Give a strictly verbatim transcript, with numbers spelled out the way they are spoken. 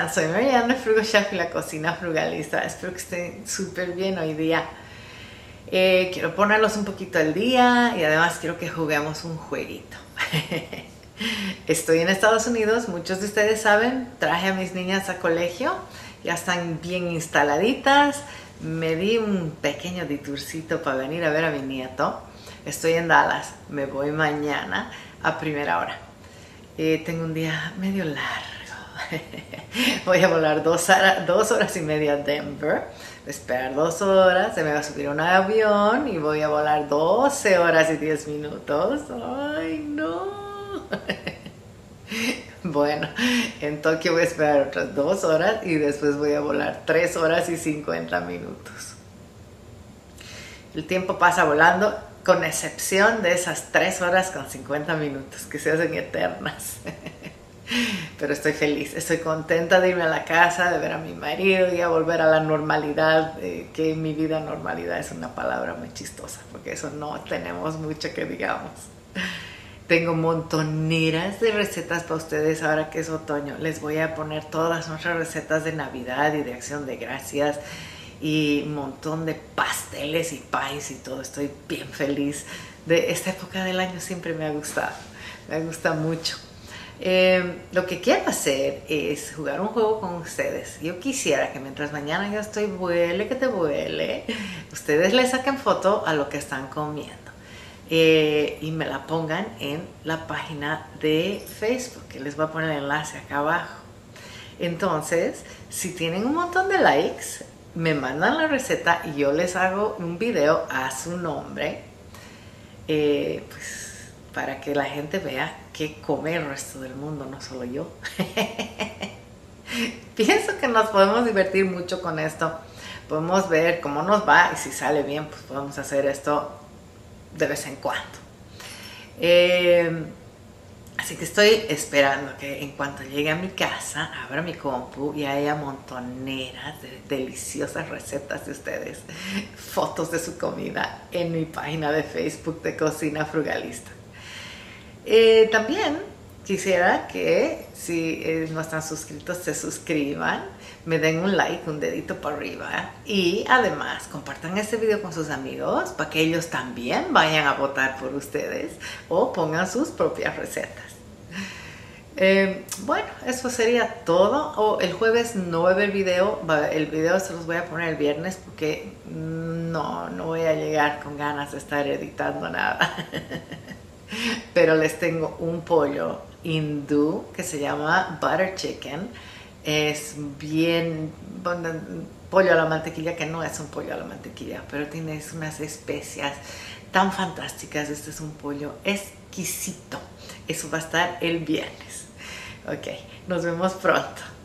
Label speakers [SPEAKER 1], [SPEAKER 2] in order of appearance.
[SPEAKER 1] Soy Mariana Frugal Chef y la cocina frugalista. Espero que estén súper bien hoy día. Eh, quiero ponerlos un poquito al día y además quiero que juguemos un jueguito. Estoy en Estados Unidos, muchos de ustedes saben, traje a mis niñas a colegio, ya están bien instaladitas. Me di un pequeño detourcito para venir a ver a mi nieto. Estoy en Dallas, me voy mañana a primera hora. Eh, tengo un día medio largo. Voy a volar dos horas, dos horas y media a Denver, voy a esperar dos horas, se me va a subir un avión y voy a volar doce horas y diez minutos. ¡Ay, no! Bueno, en Tokio voy a esperar otras dos horas y después voy a volar tres horas y cincuenta minutos. El tiempo pasa volando, con excepción de esas tres horas con cincuenta minutos que se hacen eternas. Pero estoy feliz, estoy contenta de irme a la casa, de ver a mi marido y a volver a la normalidad, eh, que en mi vida normalidad es una palabra muy chistosa, porque eso no tenemos mucho que digamos. Tengo montoneras de recetas para ustedes ahora que es otoño. Les voy a poner todas nuestras recetas de Navidad y de Acción de Gracias y un montón de pasteles y pies y todo. Estoy bien feliz de esta época del año, siempre me ha gustado, me gusta mucho. Eh, lo que quiero hacer es jugar un juego con ustedes. Yo quisiera que mientras mañana yo estoy vuele que te vuele, ustedes le saquen foto a lo que están comiendo eh, y me la pongan en la página de Facebook, que les voy a poner el enlace acá abajo. Entonces, si tienen un montón de likes, me mandan la receta y yo les hago un video a su nombre, eh, pues para que la gente vea que come el resto del mundo, no solo yo. Pienso que nos podemos divertir mucho con esto. Podemos ver cómo nos va y si sale bien, pues podemos hacer esto de vez en cuando. Eh, así que estoy esperando que en cuanto llegue a mi casa, abra mi compu y haya montoneras de deliciosas recetas de ustedes, fotos de su comida en mi página de Facebook de Cocina Frugalista. Eh, también quisiera que si eh, no están suscritos se suscriban, me den un like, un dedito para arriba y además compartan este video con sus amigos para que ellos también vayan a votar por ustedes o pongan sus propias recetas. Eh, bueno, eso sería todo. Oh, el jueves no va a haber video, el video se los voy a poner el viernes porque no, no voy a llegar con ganas de estar editando nada. Pero les tengo un pollo hindú que se llama butter chicken. Es bien, bueno, pollo a la mantequilla, que no es un pollo a la mantequilla, pero tiene unas especias tan fantásticas. Este es un pollo exquisito. Eso va a estar el viernes. Ok, nos vemos pronto.